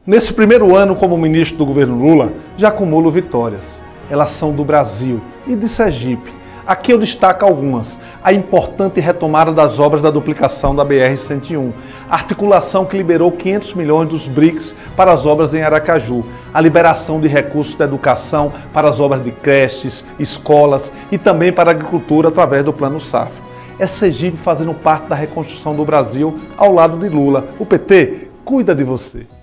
Nesse primeiro ano como ministro do governo Lula, já acumulo vitórias. Elas são do Brasil e de Sergipe. Aqui eu destaco algumas. A importante retomada das obras da duplicação da BR-101, a articulação que liberou 500 milhões dos BRICS para as obras em Aracaju, a liberação de recursos da educação para as obras de creches, escolas e também para a agricultura através do Plano Safra. É Sergipe fazendo parte da reconstrução do Brasil ao lado de Lula. O PT cuida de você.